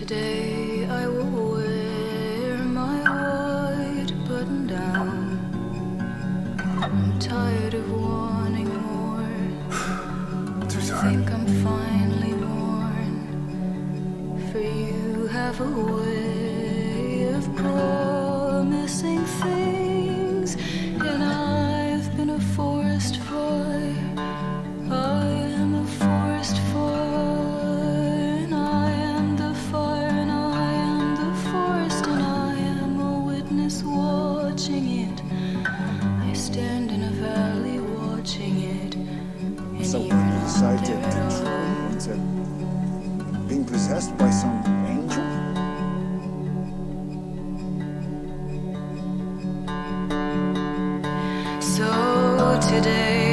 Today I will wear my white button down. I'm tired of wanting more. I think I'm finally born. For you have a way of promising things, and I've been a forest fire. I am a forest fire, and I am the fire, and I am the forest, and I am a witness watching it. I stand in a valley watching it. So when you decided to try, being possessed by some angel? So today